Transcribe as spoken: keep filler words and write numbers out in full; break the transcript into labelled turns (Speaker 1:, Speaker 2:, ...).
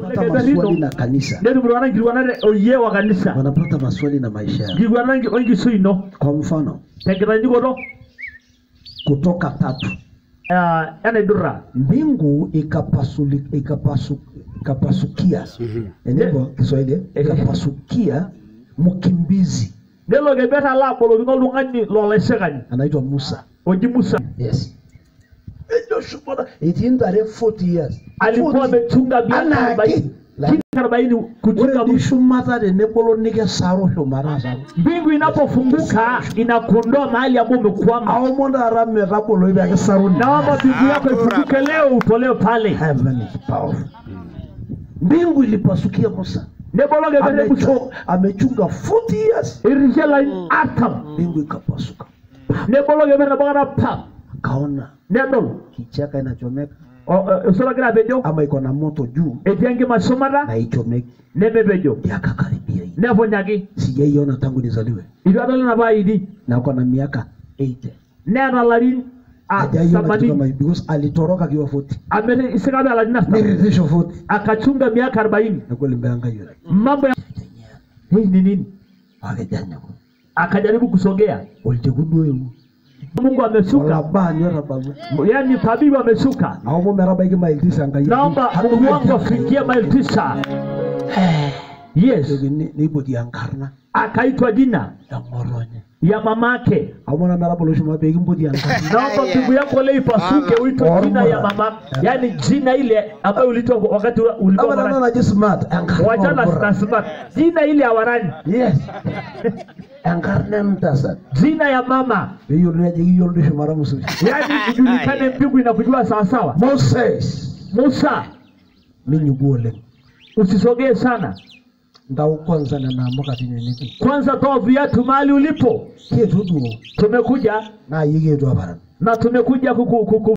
Speaker 1: Wanapata maswali na kanisa.
Speaker 2: Ndio mwana ngirwana oye wa kanisa.
Speaker 1: Wanapata maswali na maisha.
Speaker 2: Ngirwana ngi suino.
Speaker 1: Kwa mfano.
Speaker 2: Tegeranyi godo.
Speaker 1: Kutoka tatu.
Speaker 2: Ah, ene dura.
Speaker 1: Mbingu ikapasuli ikapasu ikapasukia. Eneo Kiswahili ikapasukia mkimbizi.
Speaker 2: Nelo gebeta la polo bingo lungani lo lesegani.
Speaker 1: Anaitwa Musa.
Speaker 2: Oji Musa.
Speaker 1: Yes. Ndio shupada. Itindare forty years.
Speaker 2: Alikuwa amechunga miaka arobaini. arobaini kuchunga
Speaker 1: mshumata de nepolo nige saro shumaraza.
Speaker 2: Mbingu inapofunguka inakondoa mahali ambapo umekwama.
Speaker 1: Au monda arame rapolo hivi akisaro.
Speaker 2: Naomba mbingu yako ifunguke leo utolewe pale.
Speaker 1: Heaven is powerful. Mbingu ilipasukia Musa.
Speaker 2: Nebolo gebele muso
Speaker 1: amechunga forty years.
Speaker 2: Irijela in atam.
Speaker 1: Mbingu ikapasuka.
Speaker 2: Nebolo gebele bagara pa.
Speaker 1: Kaona.
Speaker 2: Nebolo
Speaker 1: kichaka inachomeka.
Speaker 2: O sura gra bejo
Speaker 1: ama iko na moto juu.
Speaker 2: Etiange masomara
Speaker 1: na ichomeki.
Speaker 2: Nebe bejo.
Speaker 1: Yakakaribia hii.
Speaker 2: Nevo nyagi.
Speaker 1: Sijaiona tangu nizaliwe.
Speaker 2: Ido adala na baidi.
Speaker 1: Na uko na miaka eighty.
Speaker 2: Nena larin a samani
Speaker 1: because alitoroka kiwa forty.
Speaker 2: Amere isikabe aladina.
Speaker 1: Niridhisho forty.
Speaker 2: Akachunga miaka arobaini.
Speaker 1: Na kweli mbeanga yule.
Speaker 2: Mambo ya hii ni nini?
Speaker 1: Akajanya.
Speaker 2: Akajaribu kusogea.
Speaker 1: Ulitegundua hiyo.
Speaker 2: Mungu ameshuka. Yaani tabibu ameshuka.
Speaker 1: Naomba meraba hiki maili tisa angalia.
Speaker 2: Naomba Mungu wangu afikie maili tisa. Yes.
Speaker 1: Ni ipo diankarna.
Speaker 2: Akaitwa jina
Speaker 1: ya Moronye.
Speaker 2: Ya mamake.
Speaker 1: Haumona meraba lo shuma begi mpo diankarna.
Speaker 2: Naomba mbingu yako leo ipasuke uitwe jina ya mama. Yaani jina ile ambayo ulitoa wakati ulikuwa
Speaker 1: mwana. Ama na smart.
Speaker 2: Wajana na smart. Jina ile ya warani.
Speaker 1: Yes. Ankarne mtasa.
Speaker 2: Jina ya mama.
Speaker 1: Hiyo ndio hiyo ndio shumara Musa.
Speaker 2: Yaani kujulikane mbingu inakujua sawa sawa.
Speaker 1: Moses.
Speaker 2: Musa.
Speaker 1: Mimi ngole.
Speaker 2: Usisogee sana.
Speaker 1: Ndao kwanza na naamka tinyeniki.
Speaker 2: Kwanza toa viatu mahali ulipo.
Speaker 1: Kietu.
Speaker 2: Tumekuja
Speaker 1: na yige tu hapa.
Speaker 2: Na tumekuja kuku